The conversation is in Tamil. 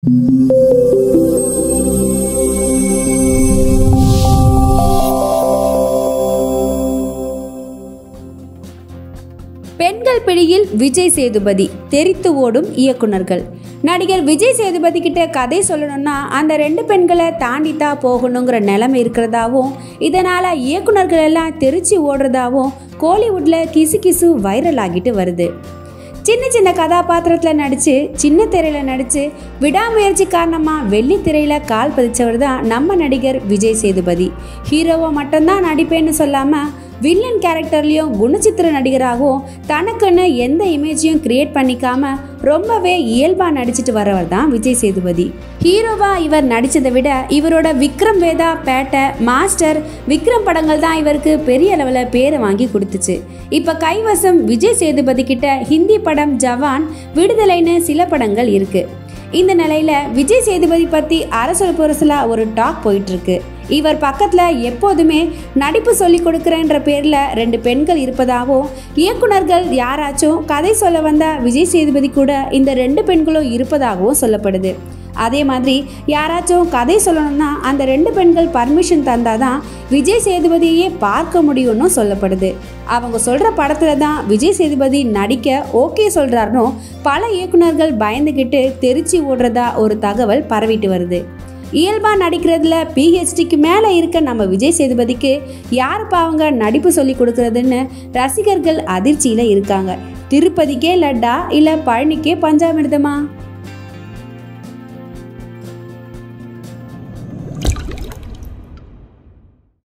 பெண்கள் பிடியில் விஜய் சேதுபதி தெரித்து ஓடும் இயக்குனர்கள். நடிகர் விஜய் சேதுபதி கிட்ட கதை சொல்லணும்னா அந்த 2 பெண்களை தாண்டித்தான் போகணுங்கிற நிலைமை இருக்கிறதாவும், இதனால இயக்குனர்கள் எல்லாம் தெரிச்சு ஓடுறதாவும் கோலிவுட்ல கிசு கிசு வைரல் ஆகிட்டு வருது. சின்ன சின்ன கதாபாத்திரத்தில் நடித்து சின்ன திரையில் நடித்து விடாமுயற்சி காரணமாக வெள்ளி திரையில் கால் பதிச்சவர் தான் நம்ம நடிகர் விஜய் சேதுபதி. ஹீரோவை மட்டும்தான் நடிப்பேன்னு சொல்லாமல் வில்லன் கேரக்டர்லேயும் குணச்சித்திர நடிகராகவும் தனக்குன்னு எந்த இமேஜையும் கிரியேட் பண்ணிக்காம ரொம்பவே இயல்பாக நடிச்சிட்டு வரவர் தான் விஜய் சேதுபதி. ஹீரோவா இவர் நடித்ததை விட இவரோட விக்ரம் வேதா, பேட்டை, மாஸ்டர், விக்ரம் படங்கள் தான் இவருக்கு பெரிய அளவில் பேரை வாங்கி கொடுத்துச்சு. இப்போ கைவசம் விஜய் சேதுபதி கிட்ட ஹிந்தி படம் ஜவான், விடுதலைன்னு சில படங்கள் இருக்கு. இந்த நிலையில விஜய் சேதுபதி பற்றி அரசல் புரசலா ஒரு டாக் போயிட்டு இருக்கு. இவர் பக்கத்தில் எப்போதுமே நடிப்பு சொல்லி கொடுக்குறேன்ற பேரில் 2 பெண்கள் இருப்பதாகவும், இயக்குனர்கள் யாராச்சும் கதை சொல்ல வந்தால் விஜய் சேதுபதி கூட இந்த 2 பெண்களும் இருப்பதாகவும் சொல்லப்படுது. அதே மாதிரி யாராச்சும் கதை சொல்லணும்னா அந்த 2 பெண்கள் பர்மிஷன் தந்தாதான் விஜய் சேதுபதியே பார்க்க முடியும்னு சொல்லப்படுது. அவங்க சொல்கிற படத்தில் தான் விஜய் சேதுபதி நடிக்க ஓகே சொல்கிறாருன்னு பல இயக்குனர்கள் பயந்துக்கிட்டு தெரிச்சு ஓடுறதா ஒரு தகவல் பரவிட்டு வருது. இயல்பாக நடிக்கிறதுல PhDக்கு மேலே இருக்க நம்ம விஜய் சேதுபதிக்கு யாருப்பா அவங்க நடிப்பு சொல்லி கொடுக்குறதுன்னு ரசிகர்கள் அதிர்ச்சியில் இருக்காங்க. திருப்பதிக்கே லட்டா இல்லை பழனிக்கே பஞ்சாமிர்தமா?